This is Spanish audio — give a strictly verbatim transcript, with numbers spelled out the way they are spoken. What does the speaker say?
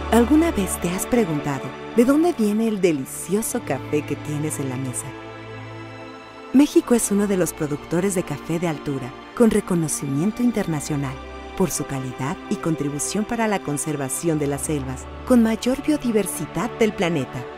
¿Alguna vez te has preguntado de dónde viene el delicioso café que tienes en la mesa? México es uno de los productores de café de altura, con reconocimiento internacional, por su calidad y contribución para la conservación de las selvas, con mayor biodiversidad del planeta.